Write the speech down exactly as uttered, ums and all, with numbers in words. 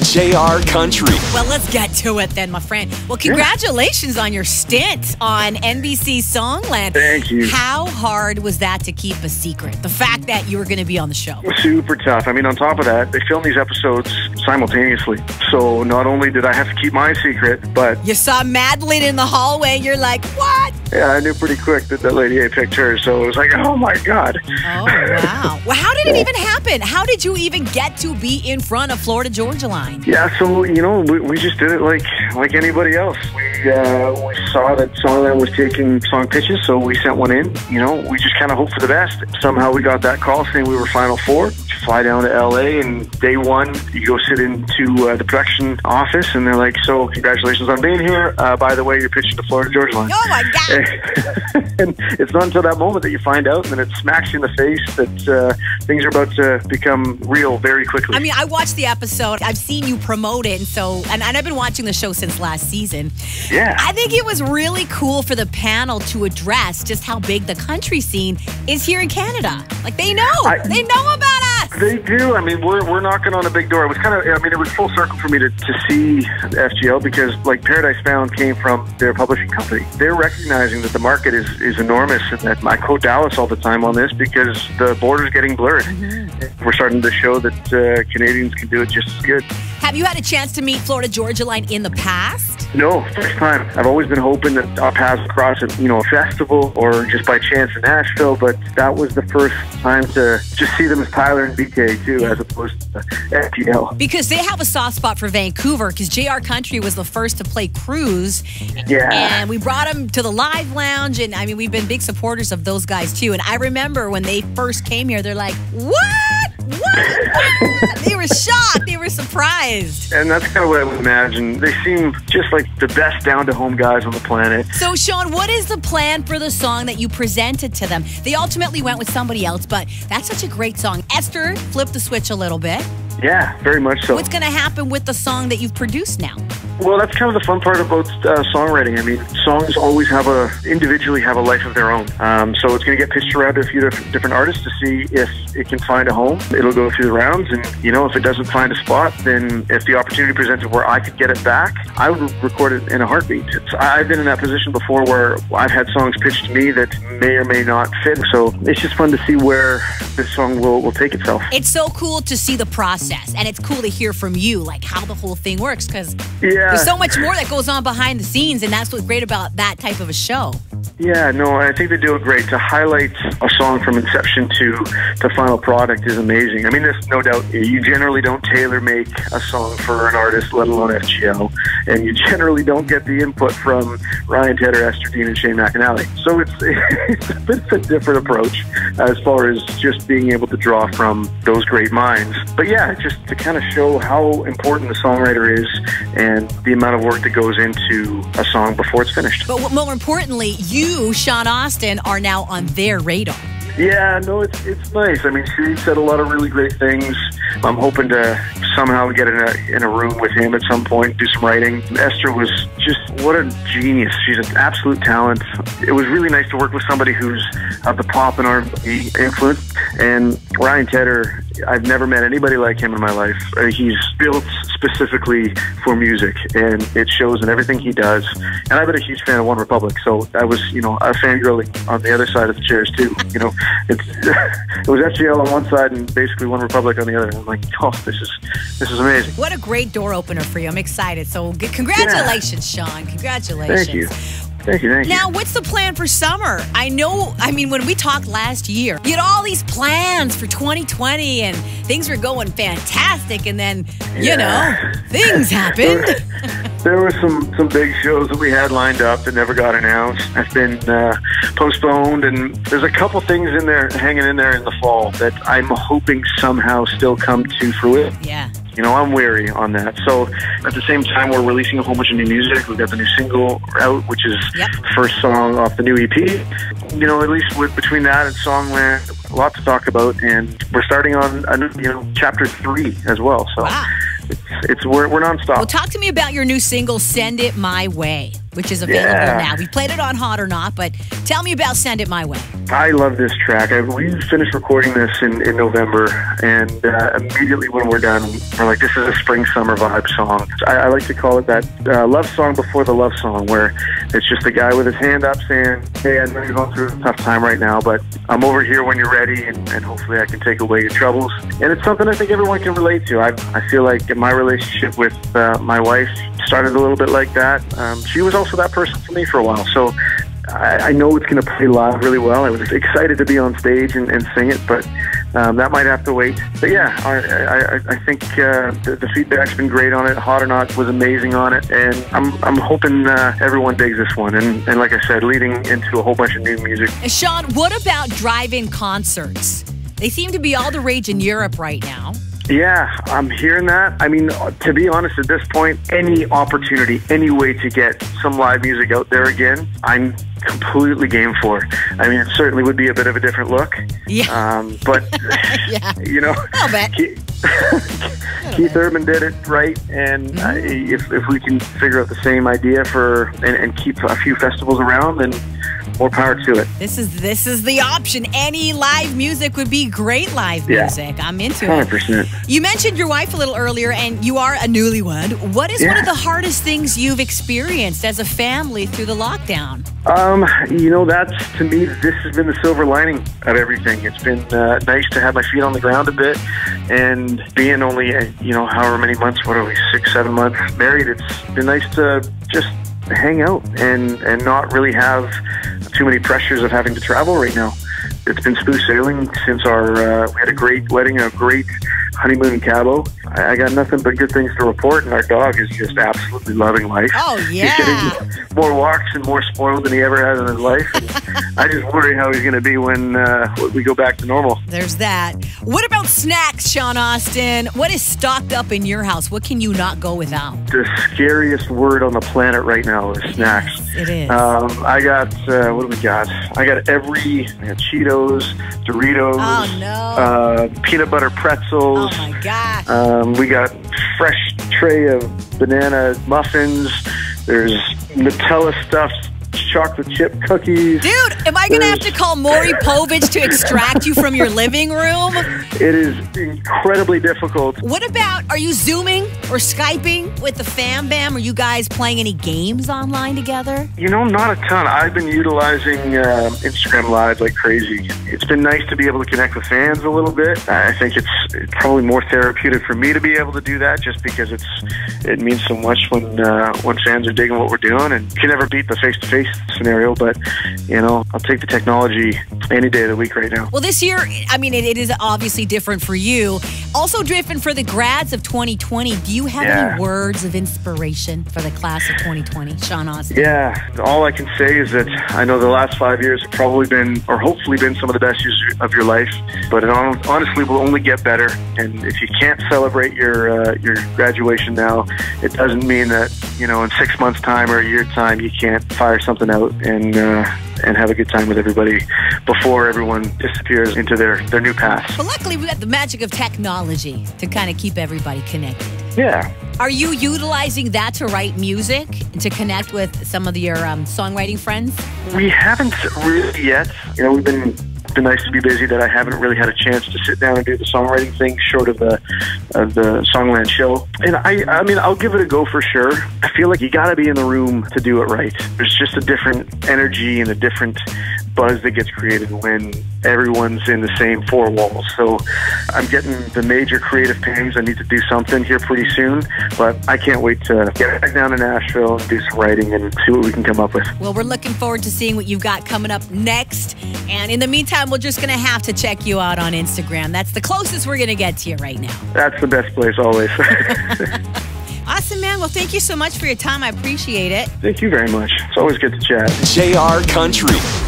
J R Country. Well, let's get to it then, my friend. Well, congratulations on your stint on N B C Songland. Thank you. How hard was that to keep a secret? The fact that you were going to be on the show. Super tough. I mean, on top of that, they film these episodes simultaneously. So not only did I have to keep my secret, but... You saw Madeline in the hallway, you're like, what? Yeah, I knew pretty quick that that lady had picked her, so it was like, oh my God. Oh, wow. Well, how did it even happen? How did you even get to be in front of Florida Georgia Line? Yeah, so, you know, we, we just did it like like anybody else. We, uh, we saw that Songland was taking song pitches, so we sent one in. You know, we just kind of hoped for the best. Somehow we got that call saying we were Final Four. Fly down to L A, and day one, you go sit into uh, the production office, and they're like, so congratulations on being here. Uh, by the way, you're pitching to Florida Georgia Line. Oh, my God. And it's not until that moment that you find out, and then it smacks you in the face that uh, things are about to become real very quickly. I mean, I watched the episode. I've seen you promote it, and so, and, and I've been watching the show since last season. Yeah. I think it was really cool for the panel to address just how big the country scene is here in Canada. Like, they know. I, they know about us. They do. I mean, we're we're knocking on a big door. It was kind of, I mean, it was full circle for me to, to see F G L because, like, Paradise Found came from their publishing company. They're recognizing that the market is, is enormous, and that I quote Dallas all the time on this because the border's getting blurred. Mm-hmm. We're starting to show that uh, Canadians can do it just as good. Have you had a chance to meet Florida Georgia Line in the past? No, first time. I've always been hoping that our paths cross at, you know, a festival or just by chance in Nashville, but that was the first time to just see them as Tyler and B K too, as opposed to F G L. Because they have a soft spot for Vancouver, because J R Country was the first to play Cruise. Yeah. And we brought them to the Live Lounge, and I mean, we've been big supporters of those guys too. And I remember when they first came here, they're like, what? What? What? They were shocked. They were surprised. And that's kind of what I would imagine. They seem just like the best down-to-home guys on the planet. So, Sean, what is the plan for the song that you presented to them? They ultimately went with somebody else, but that's such a great song. Esther flipped the switch a little bit. Yeah, very much so. What's going to happen with the song that you've produced now? Well, that's kind of the fun part about uh, songwriting. I mean, songs always have a, individually have a life of their own. Um, so it's going to get pitched around to a few different artists to see if it can find a home. It'll go through the rounds, and, you know, if it doesn't find a spot, then if the opportunity presented where I could get it back, I would record it in a heartbeat. It's, I've been in that position before where I've had songs pitched to me that may or may not fit. So it's just fun to see where this song will, will take itself. It's so cool to see the process, and it's cool to hear from you, like, how the whole thing works, because yeah. there's so much more that goes on behind the scenes, and that's what's great about that type of a show. Yeah, no, I think they do it great. To highlight a song from inception to the final product is amazing. I mean, there's no doubt you generally don't tailor-make a song for an artist, let alone F G L, and you generally don't get the input from Ryan Tedder, Esther Dean, and Shane McAnally. So it's, it's a bit of a different approach as far as just being able to draw from those great minds. But yeah, just to kind of show how important the songwriter is and the amount of work that goes into a song before it's finished. But more importantly, you, Sean Astin, are now on their radar. Yeah, no, it's it's nice. I mean, she said a lot of really great things. I'm hoping to somehow get in a in a room with him at some point, do some writing. Esther was just, what a genius. She's an absolute talent. It was really nice to work with somebody who's of the pop and R and B influence. And Ryan Tedder, I've never met anybody like him in my life. Uh, he's built specifically for music, and it shows in everything he does. And I've been a huge fan of One Republic, so I was, you know, a fangirling on the other side of the chairs too. You know, it's it was F G L on one side and basically One Republic on the other. I'm like, oh, this is this is amazing. What a great door opener for you. I'm excited. So congratulations, yeah. Sean. Congratulations. Thank you. Thank you, thank you. Now, what's the plan for summer? I know, I mean, when we talked last year, you had all these plans for twenty twenty, and things were going fantastic, and then, you yeah. know, things happened. There, there were some, some big shows that we had lined up that never got announced. Have been uh, postponed, and there's a couple things in there, hanging in there in the fall that I'm hoping somehow still come to fruition. Yeah. You know, I'm wary on that. So at the same time, we're releasing a whole bunch of new music. We've got the new single out, which is yep. the first song off the new E P. You know, at least with, between that and Songland, a lot to talk about. And we're starting on, a new, you know, chapter three as well. So wow. it's, it's we're, we're nonstop. Well, talk to me about your new single, Send It My Way. which is available Yeah. now. We played it on Hot or Not, but tell me about Send It My Way. I love this track. I, we finished recording this in, in November, and uh, immediately when we're done, we're like, this is a spring summer vibe song. I, I like to call it that uh, love song before the love song, where it's just a guy with his hand up saying, hey, I know you're going through a tough time right now, but I'm over here when you're ready, and, and hopefully I can take away your troubles. And it's something I think everyone can relate to. I, I feel like my relationship with uh, my wife started a little bit like that. Um, she was also that person for me for a while, so I, I know it's going to play live really well. I was excited to be on stage and, and sing it, but um, that might have to wait. But yeah, I, I, I think uh, the, the feedback's been great on it. Hot or Not was amazing on it, and I'm I'm hoping uh, everyone digs this one. And, and like I said, leading into a whole bunch of new music. Sean, what about drive-in concerts? They seem to be all the rage in Europe right now. Yeah, I'm hearing that. I mean, to be honest, at this point, any opportunity, any way to get some live music out there again, I'm completely game for. I mean, it certainly would be a bit of a different look. Yeah. Um, but, yeah. you know, I'll bet. Keith, Keith Urban did it right. And mm-hmm. uh, if, if we can figure out the same idea for and, and keep a few festivals around, then more power to it. This is this is the option. Any live music would be great live Yeah. music. I'm into one hundred it. percent. You mentioned your wife a little earlier, and you are a newlywed. What is Yeah. one of the hardest things you've experienced as a family through the lockdown? Um, you know, that's, to me, this has been the silver lining of everything. It's been uh, nice to have my feet on the ground a bit, and being only, uh, you know, however many months, what are we, six, seven months married, it's been nice to just hang out and, and not really have too many pressures of having to travel right now. It's been smooth sailing since our, uh, we had a great wedding, a great honeymoon in Cabo. I, I got nothing but good things to report, and our dog is just absolutely loving life. Oh, yeah. He's getting more walks and more spoiled than he ever has in his life. And I just worry how he's going to be when uh, we go back to normal. There's that. What about snacks, Sean Austin? What is stocked up in your house? What can you not go without? The scariest word on the planet right now is snacks. Yes, it is. Um, I got, uh, what do we got? I got every, I got Cheetos, Doritos, Oh, no. uh, peanut butter pretzels. Oh, my gosh. Um, we got fresh tray of banana muffins. There's Nutella stuffed chocolate chip cookies. Dude, am I going to have There's- to call Maury Povich to extract you from your living room? It is incredibly difficult. What about, are you Zooming or Skyping with the Fam Bam? Are you guys playing any games online together? You know, not a ton. I've been utilizing uh, Instagram Live like crazy. It's been nice to be able to connect with fans a little bit. I think it's probably more therapeutic for me to be able to do that, just because it's it means so much when uh, when fans are digging what we're doing. And you can never beat the face-to-face scenario, but, you know, I'll take the technology any day of the week right now. Well, this year, I mean, it, it is obviously different for you. Also different for the grads of twenty twenty. Do you have Yeah. any words of inspiration for the class of twenty twenty, Sean Austin? Yeah, all I can say is that I know the last five years have probably been, or hopefully been, some of the best years of your life, but it hon- honestly will only get better. And if you can't celebrate your uh, your graduation now, it doesn't mean that, you know, in six months' time or a year's time, you can't fire something out and uh, and have a good time with everybody before everyone disappears into their, their new paths. But luckily, we got the magic of technology to kind of keep everybody connected. Yeah. Are you utilizing that to write music and to connect with some of your um, songwriting friends? We haven't really yet. You know, we've been been nice to be busy that I haven't really had a chance to sit down and do the songwriting thing short of the of the Songland show. And I I mean, I'll give it a go for sure. I feel like you got to be in the room to do it right. There's just a different energy and a different buzz that gets created when everyone's in the same four walls. So I'm getting the major creative pangs. I need to do something here pretty soon, but I can't wait to get back down to Nashville and do some writing and see what we can come up with. Well, we're looking forward to seeing what you've got coming up next. And in the meantime, we're just going to have to check you out on Instagram. That's the closest we're going to get to you right now. That's the best place always. Awesome, man. Well, thank you so much for your time. I appreciate it. Thank you very much. It's always good to chat. J R Country.